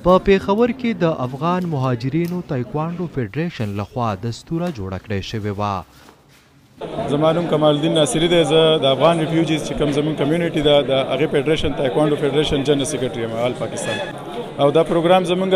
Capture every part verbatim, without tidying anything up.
په پیښور کې د افغان مهاجرینو تایکوانډو فدریشن لخوا دستوره جوړه کړې شوې وه. زما نوم کمال الدین ناصري دی. زه د افغان ریفیوجیز چې کوم زموږ کمیونټي ده د هغې فدریشن تایکوانډو فدریشن جنرال سیکرټري یم آل پاکستان. او دا پروګرام زموږ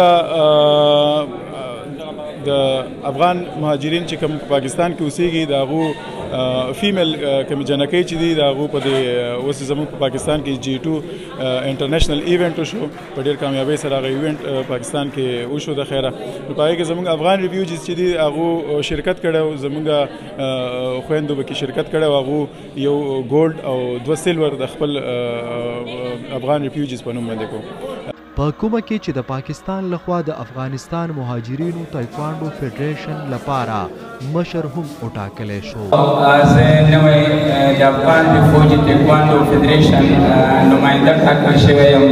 د افغان مهاجرین چې کوم په پاکستان کې اوسېږي د هغو فیمیل کوم جنکۍ چې دي د هغو په دې اوس زموږ په پاکستان کې جي ټو انټرنیشنل ایونټ وشو. په ډېر کامیابۍ سره هغه ایونټ پاکستان کې وشو د خیره. نو په هغې کې زموږ افغان ریفیوجیز چې دي هغو شرکت کړی و. زموږ خویندو به کې شرکت کړی و. هغو یو ګولډ او دوه سیلور د خپل افغان ریفیوجیز په نوم باندې کو. په کومه کې چې د پاکستان لخوا د افغانستان مهاجرینو تایکوانډو فدریشن لپاره مشر هم وټاکلی شو. زه نوی د افغان ریفیوجي تایکوانډو فدریشن نماینده ټاکل شوی یم.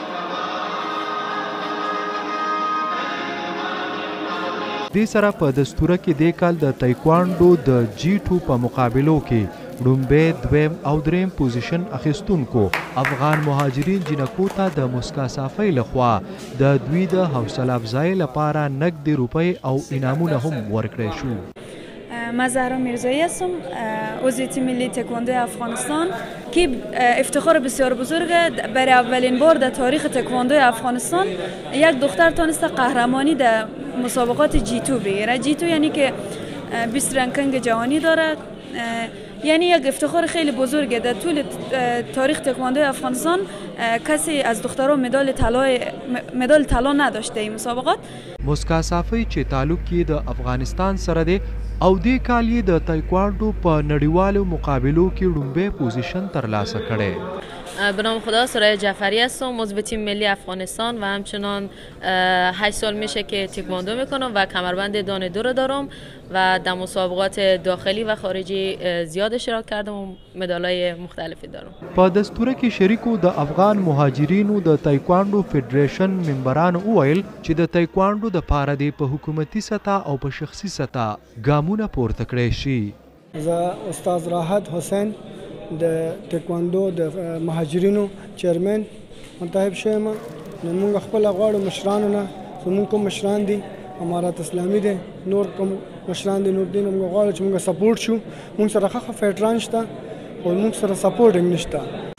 دې سره په دستوره کې دې کال د تایکوانډو د جي ټو په مقابلو کې لومبی، دویم او دریم پوزیشن اخیستونکو افغان مهاجرین جنکو ته د مسکا صافۍ لخوا د دوی د حوصله افزایی لپاره نقد روپۍ او انعامونه هم ورکړی شو. من زهرا میرزایی هستم، عضو تیم ملی تکواندو افغانستان که افتخار بسیار بزرگه. برای اولین بار در تاریخ تکواندو افغانستان یک دختر تانسته قهرمانی در مسابقات جی تو بگیره. جی تو یعنی که بیست رنکینگ جهانی داره، یعنی یک افتخار خیلی بزرگه. در طول تاریخ تکواندو افغانستان کسی از دخترها مدال طلا مدال طلا نداشته این مسابقات. مسکا صافۍ چې تعلق یې د افغانستان سره دی او دې کال یې د تایکوانډو په نړیوالو مقابلو کې لومبی پوزیشن ترلاسه کړی. به نام خدا سرای جعفری هستم، عضو تیم ملی افغانستان و همچنان هشت سال میشه که تکواندو میکنم و کمربند دانه دو رو دارم و در مسابقات داخلی و خارجی زیاد اشتراک کردم و مدالای مختلفی دارم. په دستوره کې شریکو د افغان مهاجرینو د تایکوانډو فدریشن ممبرانو وویل چې د تایکوانډو د پاره دی په حکومتي سطح او په شخصي سطح ګامونه پورته کړی شي. زه استاد راحت حسین د تکواندو د مهاجرینو چیرمن منتخب شوم. نو موږ خپل غواړو مشرانو نه زموږ کوم مشران دي امارات اسلامي دي نور کوم مشران دي نور دي موږ غواړو چې موږ سپورټ شو. موږ سره ښه فیډران شته او موږ سره سپورټ هم نشته.